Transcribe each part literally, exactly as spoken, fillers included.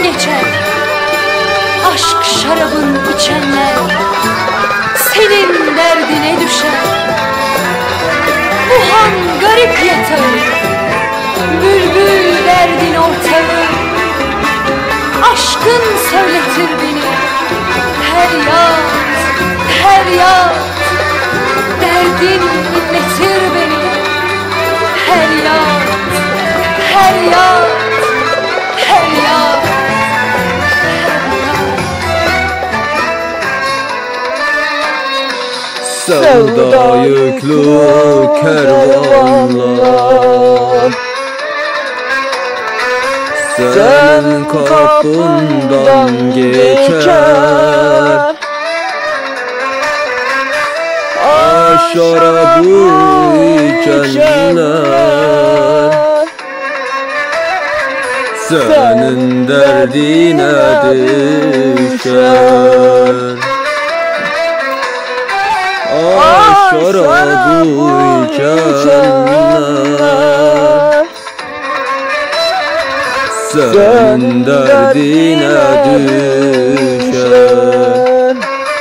geçer. Aşk şarabın içenler senin derdine düşer. Bu han garip yatağı, bülbül derdin ortağı. Aşkın söyletir beni, feryat, feryat. Derdin inletir beni, feryat, feryat, feryat. Sevda yüklü kervanlar senin kapından geçer. Şarabı içenler senin derdine düşer. Ah şarabı içenler senin derdine düşer.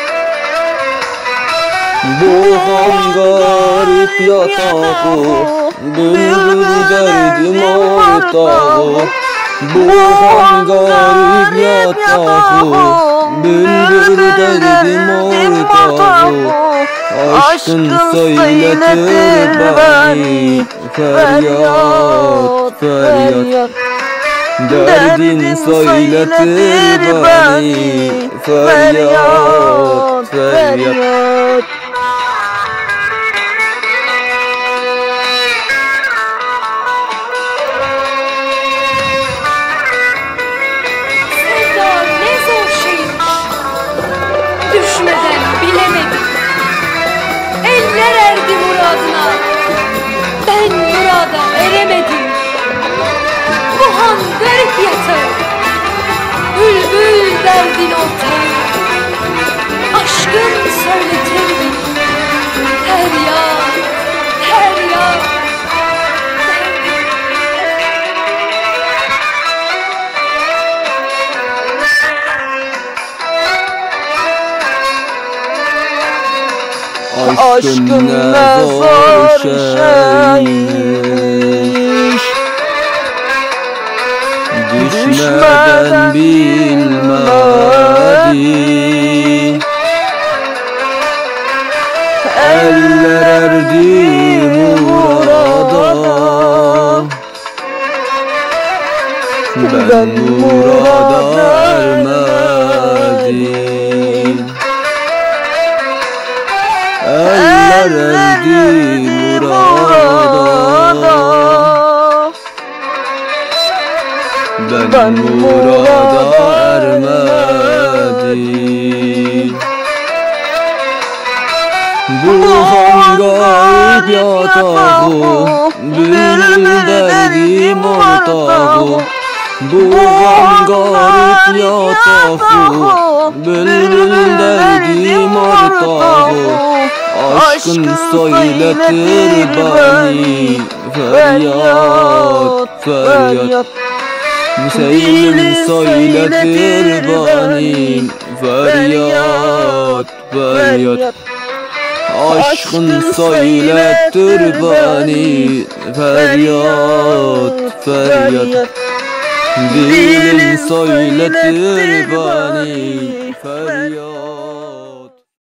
Bu han garip yatağı, bülbül derdim ortağı. Bu han garip yatağı, bülbül derdim ortağı. Aşkın söyletir beni, feryat, feryat. Derdin söyletir beni, feryat, feryat. Düşmeden bilemedim, eller erdi muradına, ben murada eremedim. Bu han garip yatağı, bülbül derdin ortağı. Aşkın söyletir beni, feryat, feryat. Aşkın ne zor şeymiş, düşmeden bilmedi. Eller erdi murada, ben murada ermedim. Eller erdi murada, ben murada ermedim. Bu han garip yatağı, bülbül derdim ortağı. Bu han garip yatağı, bülbül derdim ortağı. Aşkın söyletir beni, feryat, feryat. Sevgilim söyletir beni, feryat, feryat. Aşkın söyletir beni, feryat, feryat. Dilin söyletir beni, feryat.